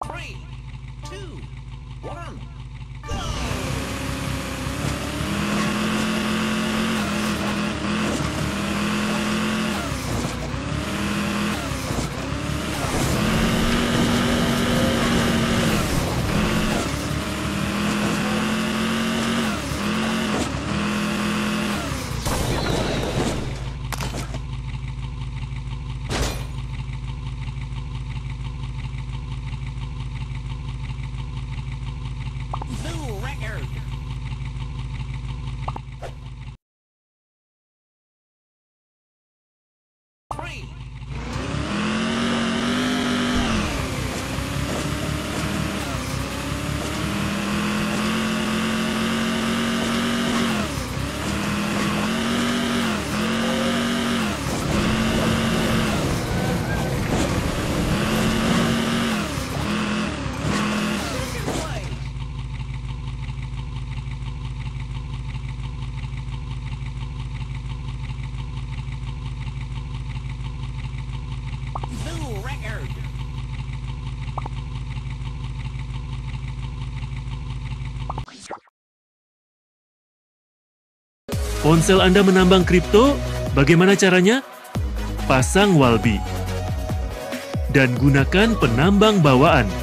3, 2, 1, go! New record! Three. New record! Ponsel Anda menambang kripto? Bagaimana caranya? Pasang Walbi dan gunakan penambang bawaan.